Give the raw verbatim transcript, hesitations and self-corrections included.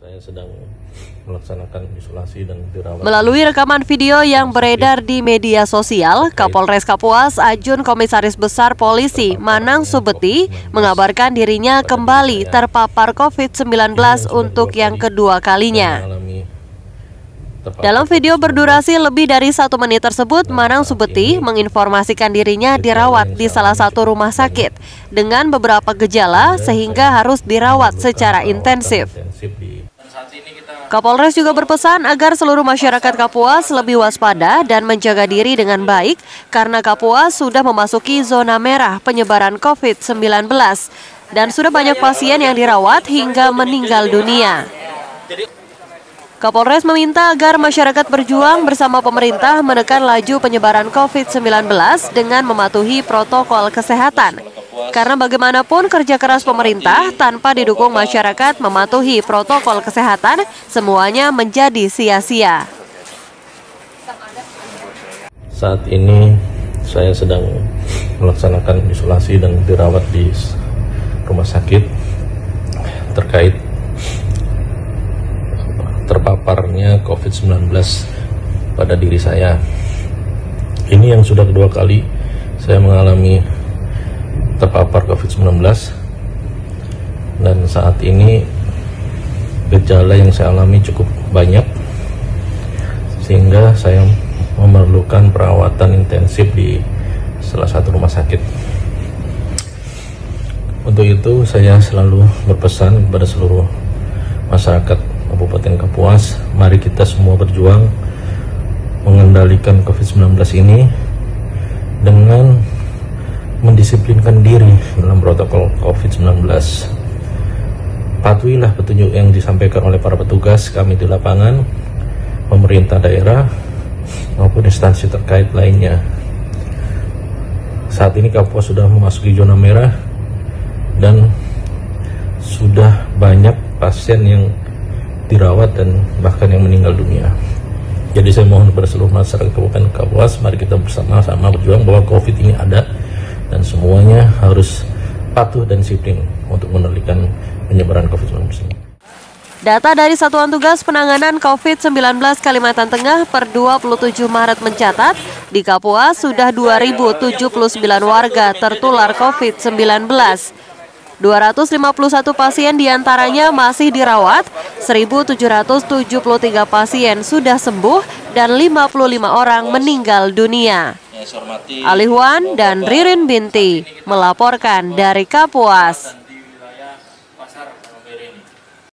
Saya sedang melaksanakan isolasi dan dirawat. Melalui rekaman video yang beredar di media sosial, Kapolres Kapuas Ajun Komisaris Besar Polisi Manang Subeti mengabarkan dirinya kembali terpapar covid sembilan belas untuk yang kedua kalinya. Dalam video berdurasi lebih dari satu menit tersebut, Manang Subeti menginformasikan dirinya dirawat di salah satu rumah sakit dengan beberapa gejala sehingga harus dirawat secara intensif. Kapolres juga berpesan agar seluruh masyarakat Kapuas lebih waspada dan menjaga diri dengan baik karena Kapuas sudah memasuki zona merah penyebaran covid sembilan belas dan sudah banyak pasien yang dirawat hingga meninggal dunia. Kapolres meminta agar masyarakat berjuang bersama pemerintah menekan laju penyebaran covid sembilan belas dengan mematuhi protokol kesehatan. Karena bagaimanapun kerja keras pemerintah tanpa didukung masyarakat mematuhi protokol kesehatan, semuanya menjadi sia-sia. Saat ini saya sedang melaksanakan isolasi dan dirawat di rumah sakit terkait terpaparnya covid sembilan belas pada diri saya. Ini yang sudah kedua kali saya mengalami terpapar covid sembilan belas, dan saat ini gejala yang saya alami cukup banyak sehingga saya memerlukan perawatan intensif di salah satu rumah sakit. Untuk itu saya selalu berpesan kepada seluruh masyarakat Kabupaten Kapuas, mari kita semua berjuang mengendalikan covid sembilan belas ini dengan mendisiplinkan diri dalam protokol covid sembilan belas. Patuhilah petunjuk yang disampaikan oleh para petugas kami di lapangan, pemerintah daerah maupun instansi terkait lainnya. Saat ini Kapuas sudah memasuki zona merah dan sudah banyak pasien yang dirawat dan bahkan yang meninggal dunia. Jadi saya mohon kepada seluruh masyarakat Kabupaten Kapuas, mari kita bersama-sama berjuang bahwa COVID ini ada dan semuanya harus patuh dan disiplin untuk mengendalikan penyebaran covid sembilan belas ini. Data dari Satuan Tugas Penanganan covid sembilan belas Kalimantan Tengah per dua puluh tujuh Maret mencatat di Kapuas sudah dua ribu tujuh puluh sembilan warga tertular covid sembilan belas. dua ratus lima puluh satu pasien diantaranya masih dirawat, seribu tujuh ratus tujuh puluh tiga pasien sudah sembuh, dan lima puluh lima orang meninggal dunia. Alihwan dan Ririn Binti melaporkan dari Kapuas.